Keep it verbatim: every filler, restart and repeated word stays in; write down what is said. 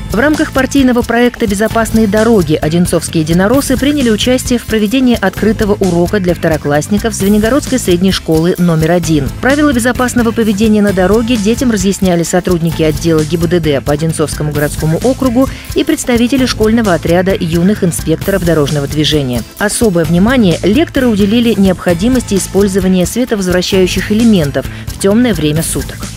В рамках партийного проекта «Безопасные дороги» одинцовские единороссы приняли участие в проведении открытого урока для второклассников Звенигородской средней школы номер один. Правила безопасного поведения на дороге детям разъясняли сотрудники отдела ГИБДД по Одинцовскому городскому округу и представители школьного отряда юных инспекторов дорожного движения. Особое внимание лекторы уделили необходимости использования световозвращающих элементов в темное время суток.